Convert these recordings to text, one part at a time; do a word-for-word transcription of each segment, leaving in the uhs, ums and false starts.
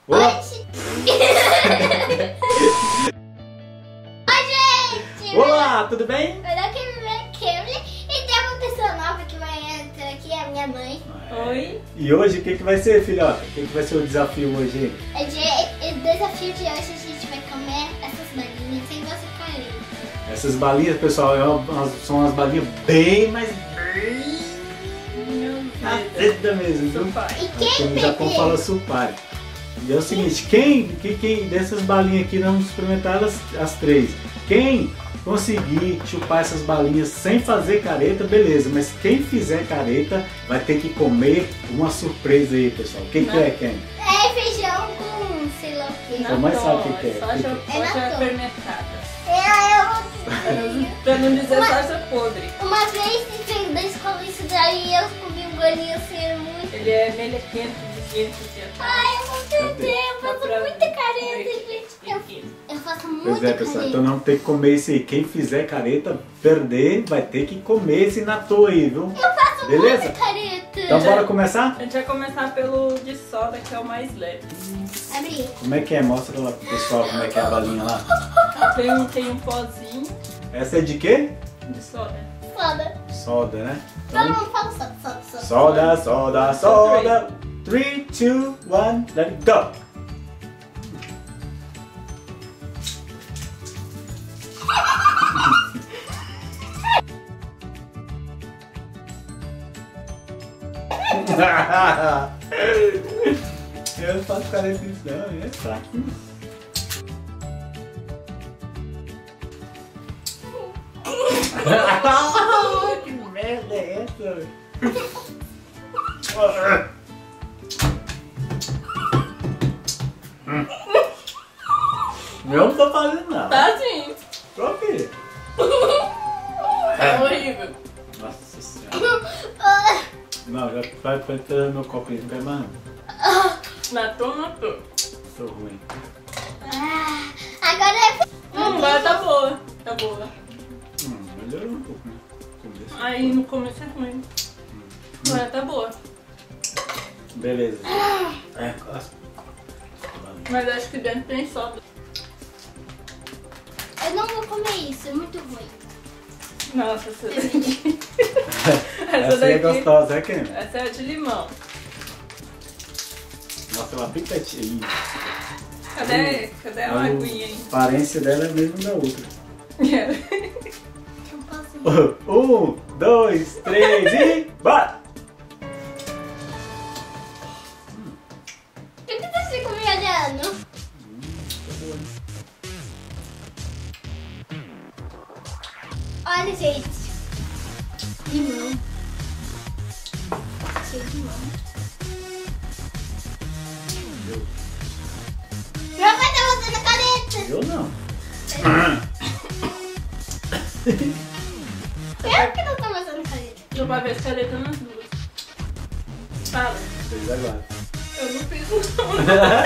Olá! Oi, gente! Olá, tudo bem? Meu nome é Kimberly e tem uma pessoa nova que vai entrar aqui, a minha mãe. Oi. E hoje o que, que vai ser, filhota? O que, que vai ser o desafio hoje? É de, o desafio de hoje a gente vai comer essas balinhas sem você cair. Essas balinhas, pessoal, é uma- são umas balinhas bem mais... Acerta mesmo, viu? E quem No Japão perder? fala supari. E é o seguinte, quem, quem, quem dessas balinhas aqui, nós vamos experimentar elas as três. Quem conseguir chupar essas balinhas sem fazer careta, beleza. Mas quem fizer careta vai ter que comer uma surpresa aí, pessoal. O que, que é, quem? É feijão com sei lá o que. Sua mãe sabe o que que é. Soja, O que que- soja É natô. fermentada. É, Pra não dizer Uma- soja podre. eu, uma vez veio da escola isso daí eu comi um golinho assim, era muito... Ele é melequento, desguento, Ai, eu vou perder, eu Dá faço pra muita careta, gente. Eu, eu faço muita Pois é, pessoal. careta. Então não tem que comer esse aí. Quem fizer careta, perder, vai ter que comer esse natô aí, viu? Eu faço Beleza? muita careta. Então bora começar? A gente vai começar pelo de soda, que é o mais leve. Abri. Como é que é? Mostra lá pro pessoal como é que é a balinha lá. Tem um, tem um pozinho Essa é de quê? de soda. Soda. Soda, né? Todo Então, mundo fala soda, soda, soda. soda, soda, soda. three, two, one, let it go. Eu não faço careta disso não, é fraquinho. Que merda é essa? Eu não tô fazendo nada. Tá sim. Por quê? É horrível. Nossa senhora. Não, já vai vai pegar meu copinho, não quer mais não. Matou, matou. Tô ruim. Ah, agora é... Hum, agora tá boa. Tá boa. Hum, melhorou um pouco, né? Começo. Aí no começo é ruim. Agora tá boa. Beleza. É, cospe. Mas acho que dentro tem soda. Eu não vou comer isso, é muito ruim. Nossa, essa Esse daqui. Essa aí é gostosa, é quem? Essa é a de limão. Mostra lá bem quietinho. Cadê, cadê a aguinha aí? A aparência dela é a mesma da outra. Eu posso... Um, dois, três e... Bora! Por que você ficou me olhando? Olha, gente. Limão. Cheio de limão. Meu pai tá botando caneta. Eu não. Eu que não tô botando caneta. Deu pra ver as caretas nas duas. Fala. Fez agora. Eu não fiz não.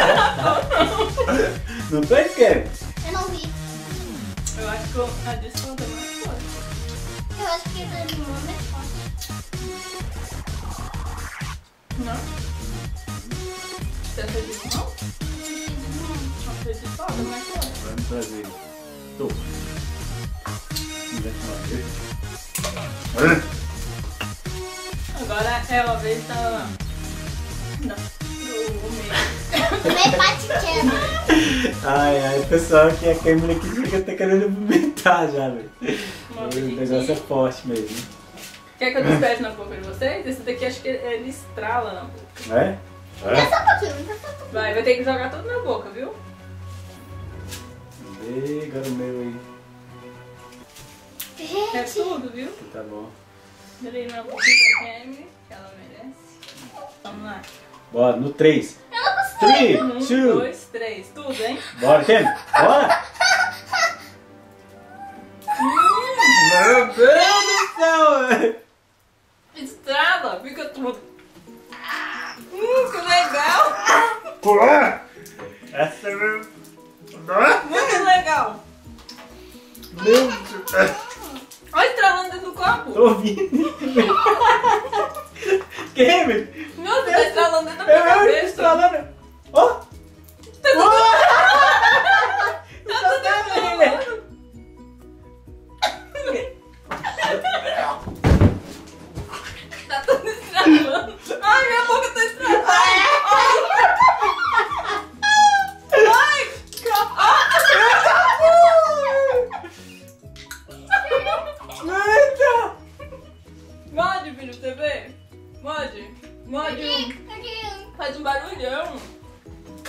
Não fez, Kevin? Eu não vi. Eu acho que eu- a de soda é mais forte. Eu acho que a de limão é mais forte. Não? Você é de limão? Você é de soda é mais forte. Vai me trazer. Tô. Agora é a vez da... Não. Do meio. Também bate quebra. Ai, ai, pessoal, que a câmera aqui fica até querendo vomitar já, velho. Uma O bexiga. negócio é forte mesmo. Quer que eu desperte na boca de vocês? Esse daqui acho que ele estrala na boca. É? Dá É? só um pouquinho, dá só um pouquinho. Vai, vai ter que jogar tudo na boca, viu? E agora o meu aí. É Gente, tudo, viu? Tá bom. Dei na boca da Kemi, que ela merece. Vamos lá. Bora, no três. eu não consigo. três, Um, dois, dois, três. Tudo, hein? Bora, Ken. Bora. Meu Deus do céu, velho. Estrala, fica tudo. Hum, que legal! Pula. Essa é meu. Muito legal! Meu Deus. Olha estralando dentro do copo! Tô ouvindo. Kevin. Meu Deus, tá estralando dentro da É minha meu cabeça! estralando. Ó.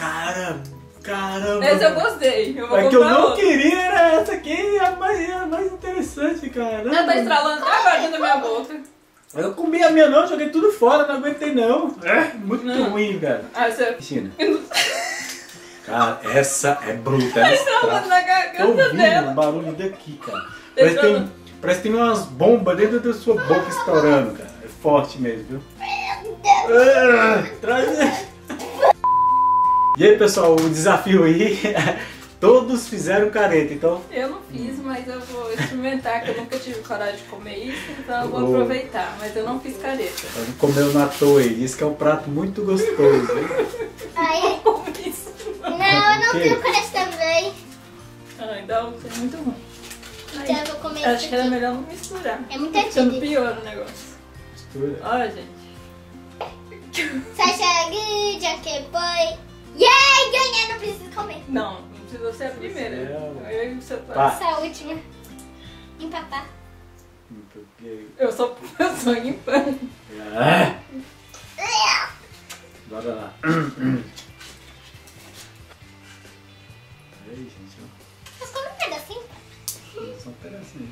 Cara, caramba. Essa eu gostei. Eu vou É que eu comprar não outra. queria, era essa aqui, a mais, a mais interessante, cara. Ela tá estralando até agora dentro da minha boca. Eu comi a minha não, joguei tudo fora, não aguentei não. É, muito Não. ruim, cara. Ah, você... Cristina. Cara, essa é bruta. Tá Ela estralando na Tô garganta ouvindo dela. o barulho daqui, cara. Parece que, tem, parece que tem umas bombas dentro da sua boca estourando, cara. É forte mesmo, viu? Ah, traz... E aí, pessoal, o desafio aí, todos fizeram careta, então... Eu não fiz, mas eu vou experimentar, que eu nunca tive coragem de comer isso, então eu vou Oh. aproveitar. Mas eu não fiz careta. Ela não comeu na toa aí, diz que é um prato muito gostoso. Viu? Ai, Não comi isso. não, eu não O quê? tenho coragem também. Ai, dá um é muito ruim. Ai, Então eu vou comer acho isso que era aqui. melhor não misturar. É muito Tá ficando antigo. pior o negócio. Mistura. Olha, gente. Sasha Guija que foi. Yay! Ganhei, não preciso comer. Não, não precisa ser a primeira. Céu. Eu e o seu pai. Pá. Essa última. Empapar. Porque... Eu sou, eu sou ímpar. Ah, bora lá. Aí, gente, ó. Mas come um pedacinho. Só um pedacinho.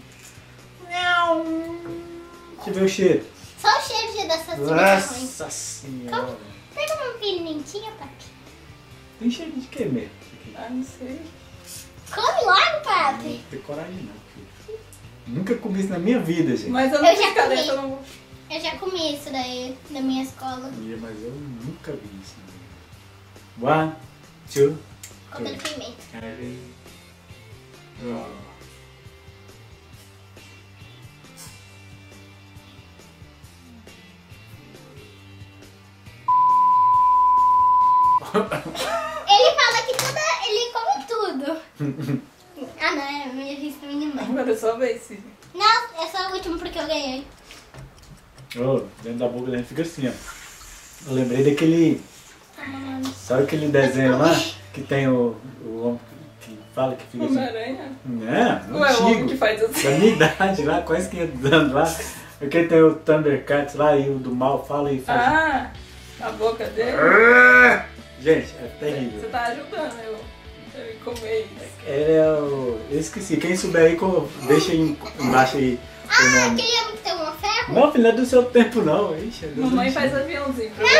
Deixa eu ver o cheiro. Só o cheiro já dá essa ruim. Nossa senhora. Pega uma pimentinha, papi. Tem cheiro de quê mesmo? Isso aqui? Ah, não sei. Come logo, papi. Não tem coragem não, filho. Nunca comi isso na minha vida, gente. Mas eu não Eu já fiz careta, comi. eu não vou. Eu já comi isso daí na minha escola. Ia, mas eu nunca vi isso na minha vida. One, two, Comendo pimenta. three. Oh. Ele fala que tudo, ele come tudo. Ah, não, é minha vista minha mãe. Agora é só ver se. Não, é só o último porque eu ganhei. Oh, dentro da boca da gente fica assim, ó. Eu lembrei daquele. Sabe aquele desenho lá? Que tem o, o homem que fala que fica assim. Homem-Aranha? É, Ou é o homem antigo. que faz assim? Da minha idade lá, quase quinhentos anos lá. Porque tem o Thundercats lá e o do mal fala e faz. Ah, a boca dele. Ah! Gente, é Você terrível. tá ajudando eu, eu a comer isso. Ele é o. Eu esqueci. Quem souber aí, co- deixa aí embaixo aí o Ah, nome. aquele homem que tem uma ferro? Não, filho, não é do seu tempo não. Ixi, é do Mamãe antigo. faz aviãozinho pra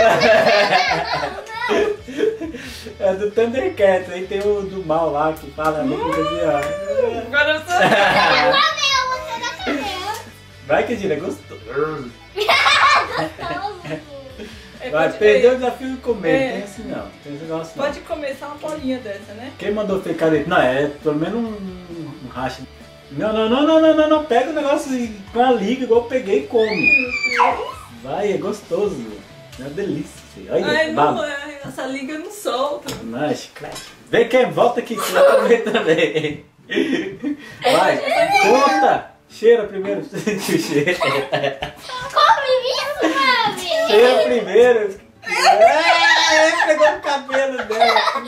mim. É do Thundercats, aí tem o do mal lá que fala, né, fica assim, ó. Agora eu sou. Eu amei, você não comeu. Vai que gira, gostou. Gostoso. É, Vai, pode- perdeu o é, desafio de comer, É. não tem assim não, tem esse negócio não. Pode comer só uma bolinha dessa, né? Quem mandou ter careta? Não, é pelo menos um, um racha. Não, não, não, não, não, não, não, pega o negócio e- com a liga igual eu peguei e come. Vai, é gostoso, é uma delícia. Olha, Ai, baba. não é. Essa liga não solta. Não, chiclete. Vem quem, volta aqui que você vai comer também. Vai, conta. Cheira primeiro, sente o cheiro. Come isso, mami. Cheira primeiro. É, pegou no cabelo dela.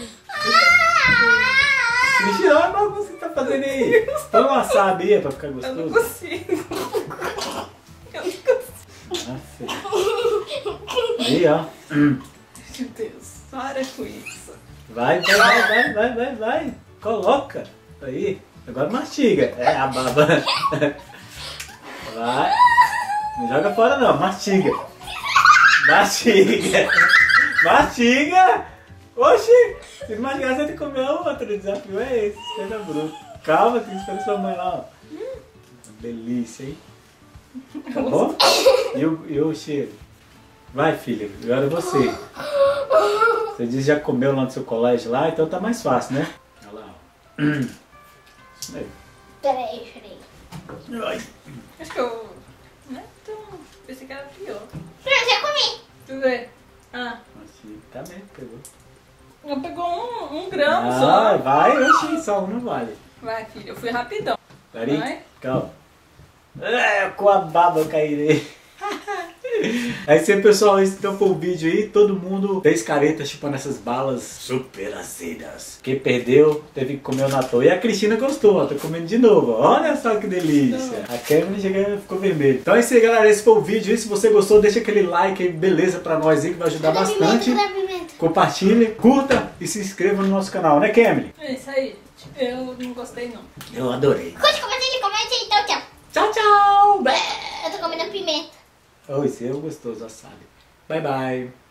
Mentira, olha a bagunça que você tá fazendo aí. Põe uma wasabi aí pra ficar Eu não gostoso. consigo. Eu não consigo. Nossa. Aí, ó. Meu Deus, para com isso. Vai, vai, vai, vai, vai, vai, vai. Coloca. Aí. Agora mastiga. É a baba. Vai. Não joga fora não, mastiga. Mastiga. Mastiga. Oxi. Se não mastigar, você tem que comer a outra. O desafio é esse. Coisa bruta. Calma, tem que esperar sua mãe lá, ó. Delícia, hein? Tá bom? E o, e o cheiro? Vai, filha. Agora é você. Você disse que já comeu lá no seu colégio lá, então tá mais fácil, né? Olha lá, ó. Isso mesmo. Peraí, peraí. Ai. Acho que eu. Né? Então, pensei que era pior. Pronto, já comi. Deixa eu ver. Ah, Assim, tá bem, pegou. eu pegou um, um gramo Ah, só. vai, oxi, só um não vale. Vai, filho, eu fui rapidão. Peraí, Vai. calma. É, com a baba eu cairei. É isso aí, pessoal, esse então foi o vídeo aí. Todo mundo fez careta chupando essas balas super azedas. Quem perdeu teve que comer o na toa. E a Cristina gostou, ó, tá comendo de novo. Olha só que delícia. A câmera chega, ficou vermelha. Então é isso aí, galera, esse foi o vídeo. E se você gostou, deixa aquele like aí, beleza, pra nós aí, que vai ajudar Cadê a bastante. pimenta? Cadê a pimenta? compartilhe, curta e se inscreva no nosso canal, né, Kemily? É isso aí, gente. Eu não gostei, não. Eu adorei. Curte, compartilha, comente, então tchau. Tchau, tchau! Eu tô comendo pimenta. Oh, esse é o gostoso, já sabe. Bye, bye.